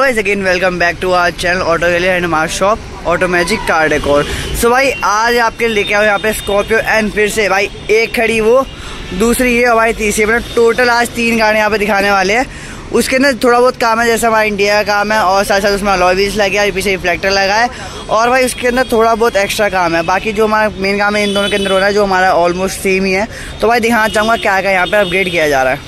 Guys again welcome back to our channel auto gallery and हमारा shop auto magic car decor. So भाई आज आपके लेके आए यहाँ पे स्कॉर्पियो एंड फिर से भाई एक खड़ी वो दूसरी है भाई तीसरी, मतलब टोटल आज 3 गाड़ियाँ यहाँ पे दिखाने वाले हैं। उसके अंदर थोड़ा बहुत काम है जैसे हमारा इंडिया का काम है और साथ साथ उसमें अलॉय व्हील्स लगे हैं, पीछे रिफ्लेक्टर लगा है और भाई उसके अंदर थोड़ा बहुत एक्स्ट्रा काम है। बाकी जो हमारा मेन काम है इन दोनों के अंदर हो रहा है जो हमारा ऑलमोस्ट सेम ही है। तो भाई दिखाना चाहूँगा क्या क्या यहाँ पे अपग्रेड किया जा रहा है।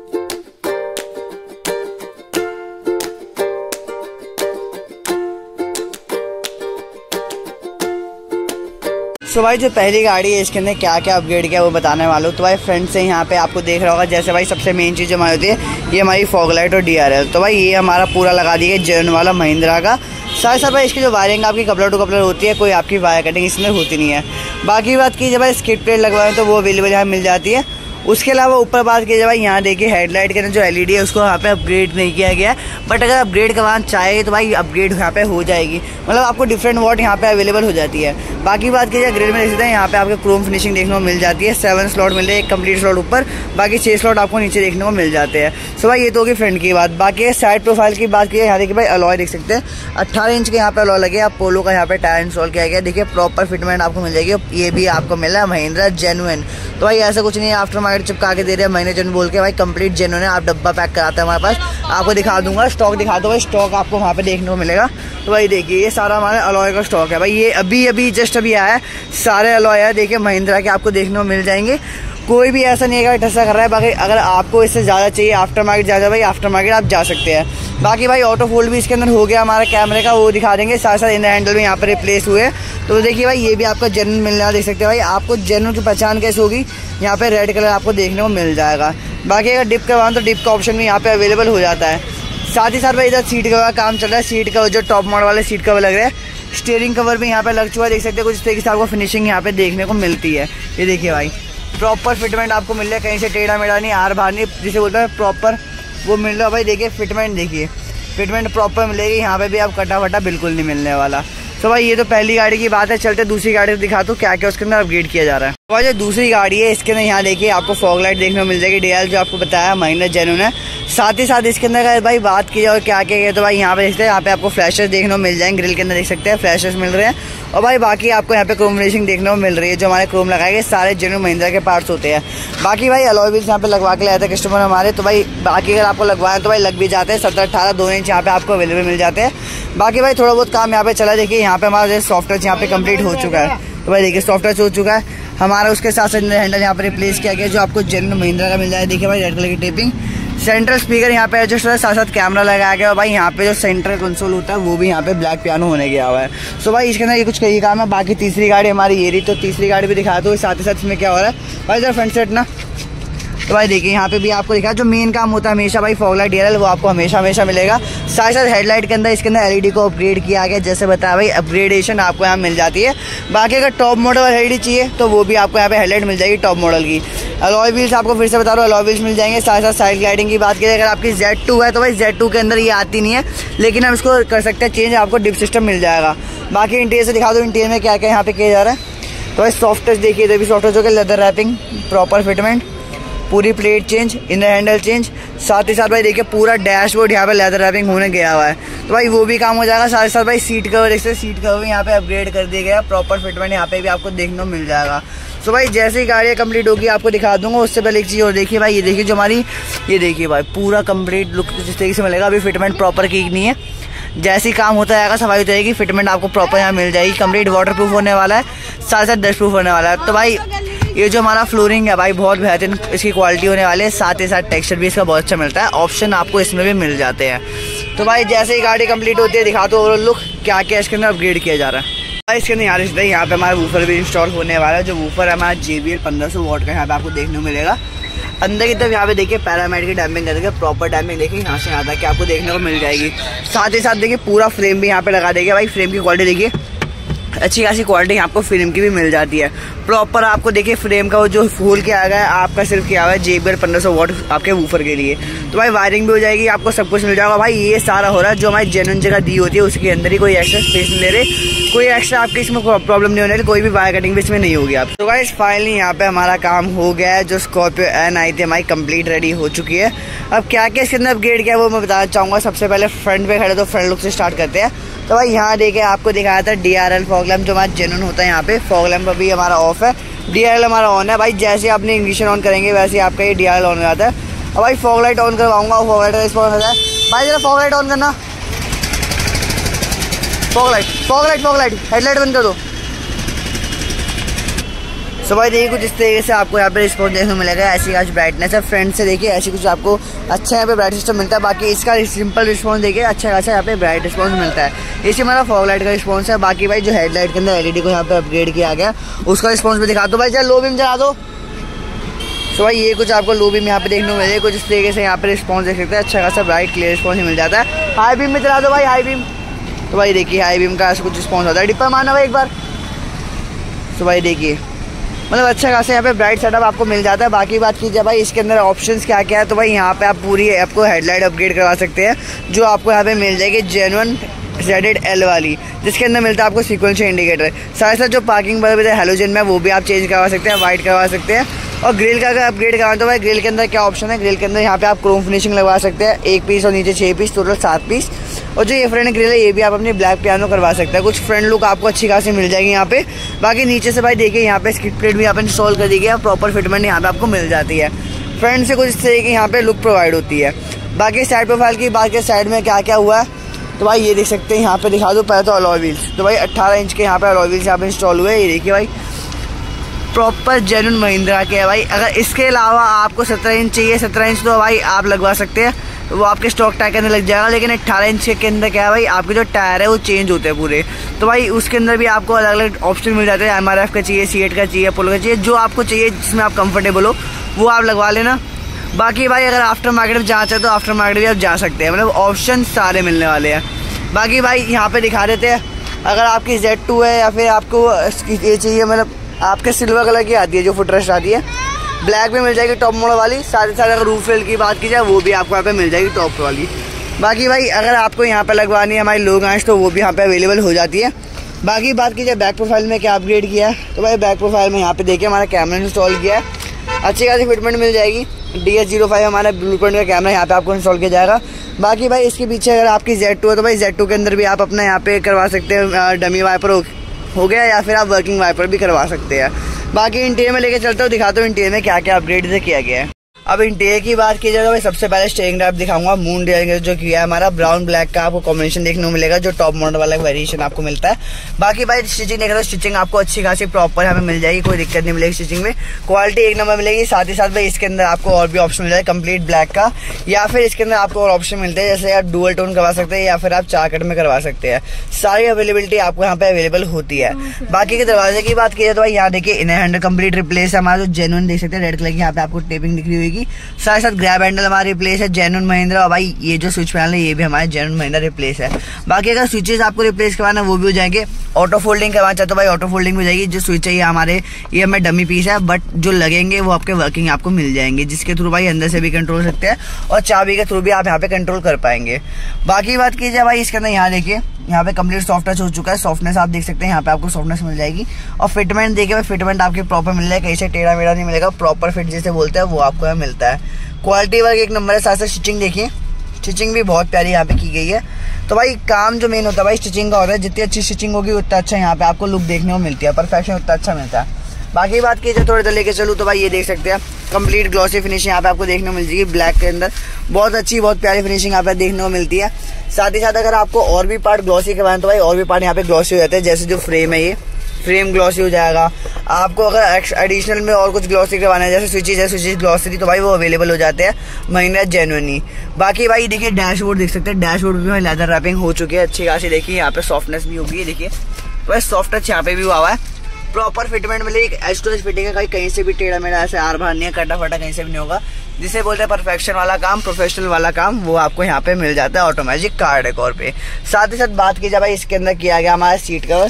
सो भाई जो पहली गाड़ी है इसके अंदर क्या क्या अपग्रेड किया वो बताने वाला हूँ। तो भाई फ्रंट से यहाँ पे आपको देख रहा होगा जैसे भाई सबसे मेन चीज़ हमारी होती है ये हमारी फॉग लाइट और DRL। तो भाई ये हमारा पूरा लगा दिया जेन्युइन वाला महिंद्रा का। साथ साथ भाई इसकी जो वायरिंग आपकी कपलर टू कपलर होती है, कोई आपकी वायर कटिंग इसमें होती नहीं है। बाकी बात की जब भाई स्किड प्लेट लगवाएं तो वो अवेलेबल यहाँ मिल जाती है। उसके अलावा ऊपर बात की जाए भाई यहाँ देखिए हेडलाइट के अंदर जो LED है उसको यहाँ पे अपग्रेड नहीं किया गया है, बट अगर अपग्रेड करवाना चाहे तो भाई अपग्रेड यहाँ पे हो जाएगी, मतलब आपको डिफरेंट वॉट यहाँ पे अवेलेबल हो जाती है। बाकी बात की जाए ग्रिल में देख सकते हैं यहाँ पे आपको क्रोम फिनिशिंग देखने को मिल जाती है। 7 स्लॉट मिल रहे हैं, एक कंप्लीट स्लॉट ऊपर, बाकी 6 स्लॉट आपको नीचे देखने को मिल जाते हैं। सो भाई ये तो होगी फ्रंट की बात। बाकी साइड प्रोफाइल की बात की यहाँ देखिए भाई अलॉय देख सकते हैं 18 इंच के यहाँ पे अलॉय लगे। आप पोलो का यहाँ पे टायर इंस्टॉल किया गया, देखिए प्रॉपर फिटमेंट आपको मिल जाएगी। ये भी आपको मिला है महिंद्रा जेन्युइन। तो भाई ऐसा कुछ नहीं है आफ्टर मार्केट चिपका के दे रहे हैं महीने जेन्युइन बोल के, भाई कंप्लीट जेन्युइन है। आप डब्बा पैक कराते हैं हमारे पास, आपको दिखा दूंगा स्टॉक दिखा दो भाई, स्टॉक आपको वहाँ पे देखने को मिलेगा। तो भाई देखिए ये सारा हमारे अलॉय का स्टॉक है भाई, ये अभी जस्ट आया है, सारे अलॉय है देखिए महिंद्रा के आपको देखने को मिल जाएंगे। कोई भी ऐसा नहीं है कि ठसा कर रहा है। बाकी अगर आपको इससे ज़्यादा चाहिए आफ्टर मार्केट ज़्यादा भाई आफ्टर मार्केट आप जा सकते हैं। बाकी भाई ऑटो फोल्ड भी इसके अंदर हो गया हमारा कैमरे का, वो दिखा देंगे। साथ साथ इन हैंडल भी यहाँ पर रिप्लेस हुए। तो देखिए भाई ये भी आपका जेन्युइन मिलने वाला देख सकते हैं भाई। आपको जेन्युइन की पहचान कैसे होगी, यहाँ पे रेड कलर आपको देखने को मिल जाएगा। बाकी अगर डिप करवाएं तो डिप का ऑप्शन भी यहाँ पे अवेलेबल हो जाता है। साथ ही साथ भाई इधर सीट कवर का काम चल रहा है। सीट कवर जो टॉप मॉडल वाले सीट कवर लग रहे हैं, स्टीयरिंग कवर भी यहाँ पे लग चुका है, देख सकते हैं। कुछ इस तरीके से आपको फिनिशिंग यहाँ पे देखने को मिलती है। ये देखिए भाई प्रॉपर फिटमेंट आपको मिल रहा है, कहीं से टेढ़ा मेढ़ा नहीं, आर बाहर नहीं, जिसे बोलते हैं प्रॉपर वो मिल रहा है भाई। देखिए फिटमेंट देखिए, फिटमेंट प्रॉपर मिलेगी, यहाँ पे भी आप कटा वटा बिल्कुल नहीं मिलने वाला। तो भाई ये तो पहली गाड़ी की बात है। चलते दूसरी गाड़ी को दिखा दूँ क्या क्या उसके अंदर अपग्रेड किया जा रहा है। तो जो दूसरी गाड़ी है इसके अंदर यहाँ देखिए आपको फॉग लाइट देखने को मिल जाएगी। DRL जो आपको बताया महिंद्रा जेन्युइन है। साथ ही साथ इसके अंदर अगर भाई बात की जाए और क्या क्या है तो भाई यहाँ पे देखते हैं यहाँ पे आपको फ्लैशेस देखने को मिल जाएंगे। ग्रिल के अंदर देख सकते हैं फ्लैशेस मिल रहे हैं। और भाई बाकी आपको यहाँ पे क्रोम फिनिशिंग देखने को मिल रही है। जो हमारे क्रोम लगाए गए सारे जेन्युइन महिंद्रा के पार्ट्स होते हैं। बाकी भाई अलॉय व्हील्स यहाँ पे लगवा के लाए थे कस्टमर हमारे। तो भाई बाकी अगर आपको लगवाएं तो भाई लग भी जाते हैं। 17-18 2 इंच यहाँ पे आपको अवेलेबल मिल जाते हैं। बाकी भाई थोड़ा बहुत काम यहाँ पे चला। देखिए यहाँ पे हमारा सॉफ्टवेयर यहाँ पे कंप्लीट हो चुका है। तो भाई देखिए सॉफ्टवेयर हो चुका है हमारा। उसके साथ साथ हैंडल यहाँ पर रिप्लेस किया गया जो आपको जेन्युइन महिंद्रा का मिल जाए। देखिए भाई रेड कलर की टेपिंग, सेंट्रल स्पीकर यहाँ पे एडजस्ट हो है, साथ साथ कैमरा लगाया गया। और भाई यहाँ पे जो सेंट्रल कंसोल होता है वो भी यहाँ पे ब्लैक पियानो होने गया हुआ है। सो भाई इसके अंदर ये कुछ कई काम है। बाकी तीसरी गाड़ी हमारी ये रही, तो तीसरी गाड़ी भी दिखा दो। साथ ही साथ इसमें क्या हो रहा है भाई जरा फ्रंट सेट ना। तो भाई देखिए यहाँ पे भी आपको दिखा जो मेन काम होता है हमेशा भाई फॉग लाइट DRL वो आपको हमेशा मिलेगा। साथ साथ हेडलाइट के अंदर इसके अंदर LED को अपग्रेड किया गया, जैसे बताया भाई अपग्रेडेशन आपको यहाँ मिल जाती है। बाकी अगर टॉप मॉडल LED चाहिए तो वो भी आपको यहाँ पे हेडलाइट मिल जाएगी टॉप मॉडल की। अलॉय व्हील्स आपको फिर से बता रहा हूँ अलॉय व्हील्स मिल जाएंगे। साथ साथ साइड ग्लाइडिंग की बात करें अगर आपकी Z2 है तो भाई Z2 के अंदर ये आती नहीं है, लेकिन हम इसको कर सकते हैं चेंज, आपको डिप सिस्टम मिल जाएगा। बाकी इंटीरियर से दिखा दो इंटीरियर में क्या क्या यहाँ पे किया जा रहा है। तो भाई सॉफ्ट टच देखिए, तो भी सॉफ्ट टच हो गया, लेदर रैपिंग, प्रॉपर फिटमेंट, पूरी plate change, inner handle change. साथ ही साथ भाई देखिए पूरा डैशबोर्ड यहाँ पे लेदर रैपिंग होने गया हुआ है। तो भाई वो भी काम हो जाएगा। साथ ही साथ भाई सीट कवर देखते सीट कवर भी यहाँ पे अपग्रेड कर दिया गया, प्रॉपर फिटमेंट यहाँ पे भी आपको देखने को मिल जाएगा। सो भाई जैसे ही गाड़ी कंप्लीट होगी आपको दिखा दूंगा। उससे पहले एक चीज़ और देखिए भाई, ये देखिए जो हमारी ये देखिए भाई पूरा कंप्लीट लुक जिस तरीके से मिलेगा। अभी फिटमेंट प्रॉपर की नहीं है, जैसे ही काम होता जाएगा सफाई होती जाएगी, फिटमेंट आपको प्रॉपर यहाँ मिल जाएगी। कंप्लीट वाटर प्रूफ होने वाला है, साथ साथ डस्ट प्रूफ होने वाला है। तो भाई ये जो हमारा फ्लोरिंग है भाई बहुत बेहतरीन इसकी क्वालिटी होने वाली है। साथ ही साथ टेक्सचर भी इसका बहुत अच्छा मिलता है, ऑप्शन आपको इसमें भी मिल जाते हैं। तो भाई जैसे ही गाड़ी कंप्लीट होती है दिखा दो ओवरऑल लुक क्या क्या इसके अंदर अपग्रेड किया जा रहा है। भाई इसके अंदर यहाँ पे हमारा वूफर भी इंस्टॉल होने वाला है। जो वूफर है हमारा JBL 1500 वॉट का यहाँ पे आपको देखने को मिलेगा। अंदर की तरफ यहाँ पे देखिए पैरामाइड की डैम्पिंग करके प्रॉपर डैम्पिंग देखिए यहाँ से यहाँ तक आपको देखने को मिल जाएगी। साथ ही साथ देखिए पूरा फ्रेम भी यहाँ पे लगा देगा भाई। फ्रेम की क्वालिटी देखिए अच्छी खासी क्वालिटी आपको फ्रेम की भी मिल जाती है। प्रॉपर आपको देखिए फ्रेम का वो जो होल किया गया है आपका सिर्फ किया हुआ है JBL 1500 वॉट आपके वूफर के लिए। तो भाई वायरिंग भी हो जाएगी, आपको सब कुछ मिल जाएगा। भाई ये सारा हो रहा है जो हमारी जेन्युइन जगह दी होती है उसके अंदर ही, कोई एक्स्ट्रा स्पेस नहीं ले रहे, कोई एक्स्ट्रा आपकी इसमें प्रॉब्लम नहीं होने वाली, कोई भी वायर कटिंग भी इसमें नहीं होगी आप। तो गाइस फाइनली यहाँ पे हमारा काम हो गया है। जो स्कॉर्पियो N आई थी हमारी कंप्लीट रेडी हो चुकी है। अब क्या क्या इसके अंदर अपग्रेड किया है वो मैं बताना चाहूँगा। सबसे पहले फ्रंट पे खड़े तो फ्रंट लुक से स्टार्ट करते हैं। तो भाई यहाँ देखिए आपको दिखाया था DRL फॉग लैम्प जो हमारा जेन्युइन होता है। यहाँ पे फॉग लैम्प अभी हमारा ऑफ है, DRL हमारा ऑन है। भाई जैसे आपने इग्निशन ऑन करेंगे वैसे आपका ये DRL ऑन हो जाता है। अब भाई फॉग लाइट ऑन करवाऊंगा, फॉग लाइट का रिस्पॉन्स होता है। भाई जरा फॉग लाइट ऑन करना, फॉग लाइट हेडलाइट बंद कर दो। सो भाई देखिए कुछ इस तरीके से आपको यहाँ पे रिस्पॉन्स देखने को मिलेगा। ऐसी आज ब्राइटनेस है, फ्रंट से देखिए ऐसी कुछ आपको अच्छा यहाँ पे ब्राइट सिस्टम मिलता है। बाकी इसका सिंपल रिस्पॉन्स देखिए अच्छा खासा यहाँ पे ब्राइट रिस्पॉन्स मिलता है। इसी हमारा फॉग लाइट का रिस्पॉन्स है। बाकी भाई जो हेडलाइट के अंदर LED को यहाँ पे अपग्रेड किया गया उसका रिस्पॉन्स भी दिखा दो। भाई चल लो बीम चला दो। तो भाई ये कुछ आपको लो बीम यहाँ पे देखने को मिलेगा। कुछ इस तरीके से यहाँ पे रिस्पॉन्स देख सकते हैं, अच्छा खासा ब्राइट क्लियर रिस्पॉन्स ही मिल जाता है। हाई बीम में चला दो भाई, हाई बीम। तो भाई देखिए हाई बीम का ऐसा कुछ रिस्पॉन्स होता है। डिपर मारना भाई एक बार। तो भाई देखिए मतलब अच्छा खासा यहाँ पे ब्राइट सेटअप आपको मिल जाता है। बाकी बात कीजिए भाई इसके अंदर ऑप्शंस क्या क्या है, तो भाई यहाँ पे आप पूरी आपको हेडलाइट अपग्रेड करवा सकते हैं जो आपको यहाँ पे मिल जाएगी जेन्युइन ZL वाली, जिसके अंदर मिलता है आपको सीक्वेंशियल इंडिकेटर। साथ साथ जो पार्किंग बल्ब है हेलोजन में वो भी आप चेंज करवा सकते हैं, वाइट करवा सकते हैं। और ग्रिल का अगर अपग्रेड करवाएं तो भाई ग्रिल के अंदर क्या ऑप्शन है, ग्रिल के अंदर यहाँ पे आप क्रोम फिनिशिंग लगवा सकते हैं 1 पीस और नीचे 6 पीस, टोटल 7 पीस। और जो ये फ्रंट ग्रिल है ये भी आप अपनी ब्लैक पियानो करवा सकते हैं। कुछ फ्रंट लुक आपको अच्छी खासी मिल जाएगी यहाँ पे। बाकी नीचे से भाई देखिए यहाँ पे स्किड प्लेट भी यहाँ पे इंस्टॉल कर दी गई है, प्रॉपर फिटमेंट यहाँ पे आपको मिल जाती है। फ्रंट से कुछ इस तरह की यहाँ पे लुक प्रोवाइड होती है। बाकी साइड प्रोफाइल की बात के साइड में क्या क्या हुआ है तो भाई ये देख सकते हैं। यहाँ पे दिखा दो पहले तो अलॉय व्हील्स। तो भाई 18 इंच के यहाँ पे अलॉय व्हील्स यहाँ पे इंस्टॉल हुए। ये देखिए भाई प्रॉपर जेन्युइन महिंद्रा के है भाई। अगर इसके अलावा आपको 17 इंच चाहिए, 17 इंच तो भाई आप लगवा सकते हैं, वो आपके स्टॉक टायर के अंदर लग जाएगा। लेकिन 18 इंच के अंदर क्या है भाई आपके जो टायर है वो चेंज होते हैं पूरे। तो भाई उसके अंदर भी आपको अलग अलग ऑप्शन मिल जाते हैं। MRF का चाहिए, C8 का चाहिए, अपोलो का चाहिए, जो आपको चाहिए जिसमें आप कंफर्टेबल हो वो आप लगवा लेना। बाकी भाई अगर आफ्टर मार्केट में जाना चाहे तो आफ्टर मार्केट भी आप जा सकते हैं, मतलब ऑप्शन सारे मिलने वाले हैं। बाकी भाई यहाँ पे दिखा देते हैं, अगर आपकी Z2 है या फिर आपको ये चाहिए, मतलब आपके सिल्वर कलर की आती है जो फुटरेस्ट आती है, ब्लैक में मिल जाएगी टॉप मॉडल वाली। साथ ही साथ अगर रूफ रेल की बात की जाए वो भी आपको यहाँ पे मिल जाएगी टॉप वाली। बाकी भाई अगर आपको यहाँ पे लगवानी है हमारी लोग आंच तो वो भी यहाँ पे अवेलेबल हो जाती है। बाकी बात की जाए बैक प्रोफाइल में क्या अपग्रेड किया है तो भाई बैक प्रोफाइल में यहाँ पे देखिए हमारा कैमरा इंस्टॉल किया है, अच्छी खासी फिटमेंट मिल जाएगी। DS05 हमारा ब्लूप्रिंट का कैमरा यहाँ पे आपको इंस्टॉल किया जाएगा। बाकी भाई इसके पीछे अगर आपकी Z2 है तो भाई Z2 के अंदर भी आप अपना यहाँ पे करवा सकते हैं, डमी वाइपर हो गया या फिर आप वर्किंग वाइपर भी करवा सकते हैं। बाकी इंटीरियर में लेके चलता हूँ, दिखाता हूँ इंटीरियर में क्या क्या अपग्रेड किया गया है। अब इंटीरियर की बात की जाए तो भाई सबसे पहले स्टीयरिंग रैप दिखाऊंगा। मून डिजाइन जो किया है हमारा ब्राउन ब्लैक का आपको कॉम्बिनेशन देखने को मिलेगा, जो टॉप मॉडल वाला वेरिएशन आपको मिलता है। बाकी भाई स्टिचिंग देखें तो स्टिचिंग आपको अच्छी खासी प्रॉपर हमें मिल जाएगी, कोई दिक्कत नहीं मिलेगी स्टिचिंग में, क्वालिटी एक नंबर मिलेगी। साथ ही साथ भाई इसके अंदर आपको और भी ऑप्शन मिल जाए कंप्लीट ब्लैक का, या फिर इसके अंदर आपको और ऑप्शन मिलते हैं जैसे आप डुअल टोन करवा सकते हैं या फिर आप 4 कट में करवा सकते हैं। सारी अवेलेबिलिटी आपको यहाँ पे अवेलेबल होती है। बाकी के दरवाजे की बात की जाए तो भाई यहाँ देखिए इनर हैंडल कंप्लीट रिप्लेस है हमारा, जो जेन्युइन देख सकते हैं रेड कलर की यहाँ पे आपको टेपिंग दिख रही होगी। साथ साथ ग्रैब हैंडल हमारा रिप्लेस है जेन्युइन महिंद्रा। भाई ये जो स्विच पैनल है ये भी हमारे जेन्युइन महिंद्रा रिप्लेस है। बाकी अगर स्विचेस आपको रिप्लेस करवाना वो भी हो जाएंगे। ऑटो फोल्डिंग करवाना चाहते तो भाई ऑटो फोल्डिंग हो जाएगी। जो स्विच है ये हमारे ये हमें डमी पीस है, बट जो लगेंगे वो आपके वर्किंग आपको मिल जाएंगे, जिसके थ्रू भाई अंदर से भी कंट्रोल सकते हैं और चाबी के थ्रू भी आप यहाँ पे कंट्रोल कर पाएंगे। बाकी बात कीजिए भाई इसके अंदर यहाँ देखिए यहाँ पे कंप्लीट सॉफ्ट टच हो चुका है, सॉफ्टनेस आप देख सकते हैं यहाँ पे आपको सॉफ्टनेस मिल जाएगी। और फिटमेंट देखिए भाई फिटमेंट आपकी प्रॉपर मिल जाएगा, कहीं से टेढ़ा मेढ़ा नहीं मिलेगा, प्रॉपर फिट जैसे बोलते हैं वो आपको यहाँ मिलता है। क्वालिटी वर्क एक नंबर है। साथ साथ स्टिचिंग देखिए, स्टिचिंग भी बहुत प्यारी यहाँ पे की गई है। तो भाई काम जो मेन होता है भाई स्टिचिंग का होता है, जितनी अच्छी स्टिचिंग होगी उतना अच्छा यहाँ पे आपको लुक देखने को मिलती है, परफेक्शन उतना अच्छा मिलता है। बाकी बात की जाए थोड़ी देर लेके चलूँ तो भाई ये देख सकते हैं कंप्लीट ग्लॉसी फिनिशिंग यहाँ पे आपको देखने को मिल जाएगी ब्लैक के अंदर, बहुत अच्छी बहुत प्यारी फिनिशिंग यहाँ पे देखने को मिलती है। साथ ही साथ अगर आपको और भी पार्ट ग्लॉसी करवाएं तो भाई और भी पार्ट यहाँ पे ग्लॉसी हो जाते हैं, जैसे जो फ्रेम है ये फ्रेम ग्लॉसी हो जाएगा। आपको अगर एडिशनल में और कुछ ग्लॉसी करवाना है जैसे स्विचेस है, स्विचेस ग्लॉसी तो भाई वो अवेलेबल हो जाते हैं महिंद्रा जेन्युइनली। बाकी भाई देखिए डैशबोर्ड देख सकते हैं, डैशबोर्ड भी भाई लेदर रैपिंग हो चुकी है अच्छी खासी। देखिए यहाँ पे सॉफ्टनेस भी होगी, देखिए भाई सॉफ्ट टच यहाँ पे भी हुआ हुआ है, प्रॉपर फिटमेंट मिले, एक एज टू एज फिटिंग है, कहीं से भी टेढ़ा मेढ़ा ऐसे आर बाहर नहीं है, कटा फटा कहीं से भी नहीं होगा, जिसे बोलते हैं परफेक्शन वाला काम, प्रोफेशनल वाला काम, वो आपको यहाँ पे मिल जाता है ऑटोमेटिक कार डेकोर पे। साथ ही साथ बात की जाए भाई इसके अंदर किया गया हमारा सीट कवर।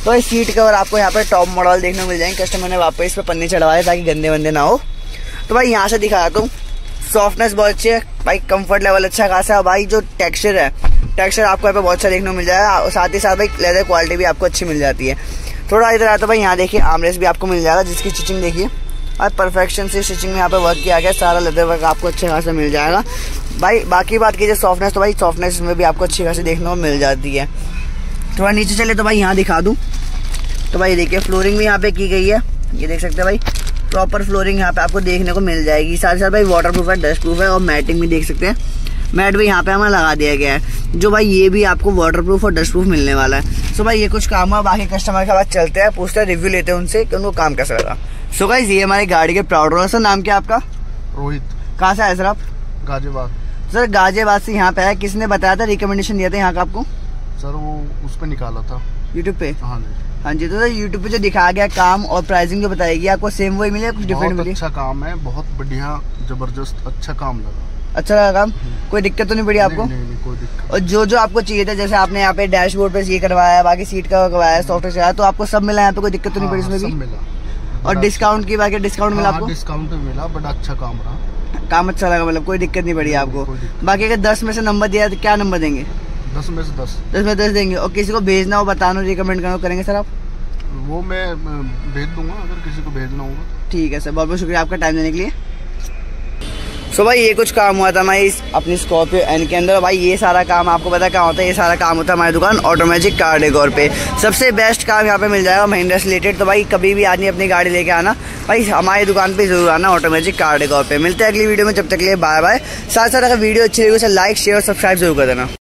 तो ये सीट कवर आपको यहाँ पे टॉप मॉडल देखने को मिल जाएंगे। कस्टमर ने वापस इस पे पन्नी चढ़वाए ताकि गंदे वंदे ना हो। तो भाई यहाँ से दिखाता हूँ, सॉफ्टनेस बहुत अच्छी है भाई, कंफर्ट लेवल अच्छा खासा है। और भाई जो टेक्सचर है, टेक्सचर आपको यहाँ पे बहुत अच्छा देखने को मिल जाएगा। और साथ ही साथ भाई लेदर क्वालिटी भी आपको अच्छी मिल जाती है। थोड़ा इधर आता भाई, यहाँ देखिए आर्मरेस्ट भी आपको मिल जाएगा, जिसकी स्टिचिंग देखिए और परफेक्शन से स्टिचिंग में यहाँ पे वर्क किया गया। सारा लेदर वर्क आपको अच्छे खासा मिल जाएगा भाई। बाकी बात कीजिए सॉफ्टनेस, तो भाई सॉफ्टनेस में भी आपको अच्छी खासी देखने को मिल जाती है। थोड़ा नीचे चले तो भाई यहाँ दिखा दूँ, तो भाई देखिए फ्लोरिंग भी यहाँ पे की गई है, ये देख सकते हैं भाई, प्रॉपर फ्लोरिंग यहाँ पे आपको देखने को मिल जाएगी। साथ ही साथ भाई वाटर प्रूफ है, डस्ट प्रूफ है और मैटिंग भी देख सकते हैं, मैट भी यहाँ पे हमें लगा दिया गया है, जो भाई ये भी आपको वाटर प्रूफ और डस्ट प्रूफ मिलने वाला है। सो भाई ये कुछ काम हुआ, बाकी कस्टमर के बाद चलते हैं, पूछते हैं, रिव्यू लेते हैं उनसे कि उनको काम कैसा लगा। सो गाइस ये हमारी गाड़ी के प्राउड रोलर। सर नाम क्या आपका? रोहित। कहाँ से आए सर आप? गाजियाबाद। सर गाजियाबाद से यहाँ पे आया, किसने बताया था, रिकमेंडेशन दिया था यहाँ का आपको? सर वो उस पर निकाला था यूट्यूब पे। हाँ जी हाँ जी। तो सर यूट्यूब पे जो दिखाया गया काम और प्राइसिंग जो बताएगी आपको सेम वही मिले, कुछ डिफरेंट मिली? अच्छा काम है, बहुत बढ़िया जबरदस्त अच्छा काम लगा। अच्छा लगा काम, कोई दिक्कत तो नहीं पड़ी आपको? नहीं, कोई दिक्कत। और जो आपको चाहिए था, जैसे आपने यहाँ पे डैशबोर्ड पे ये करवाया, बाकी सीट का करवाया, सॉफ्टवेयर चलाया, तो आपको सब मिला यहाँ पे, कोई दिक्कत तो नहीं पड़ी इसमें भी? मिला। और डिस्काउंट की बाकी डिस्काउंट मिला आपको? डिस्काउंट मिला, बड़ा अच्छा काम रहा, काम अच्छा लगा, मतलब कोई दिक्कत नहीं पड़ी आपको? बाकी अगर 10 में से नंबर दिया तो क्या नंबर देंगे? 10 में से 10। 10 में 10 देंगे। और किसी को भेजना हो, बताना, रिकमेंड करना करेंगे सर आप? वो मैं भेज दूंगा अगर किसी को भेजना होगा। ठीक है सर, बहुत बहुत शुक्रिया आपका टाइम देने के लिए। सो भाई ये कुछ काम हुआ था हमारी अपनी स्कॉर्पियो एन के अंदर। भाई ये सारा काम आपको पता कहाँ होता है? ये सारा काम होता है हमारी दुकान ऑटोमेटिक कार डेकोर पे। सबसे बेस्ट काम यहाँ पे मिल जाएगा महिंद्रा से रिलेटेड। तो भाई कभी भी आदमी अपनी गाड़ी लेके आना, भाई हमारी दुकान पे जरूर आना ऑटोमेटिक कार डेकोर पे। मिलते हैं अगली वीडियो में, जब तक के लिए बाय बाय। साथ साथ अगर वीडियो अच्छी लगी उसे लाइक शेयर और सब्सक्राइब जरूर कर देना।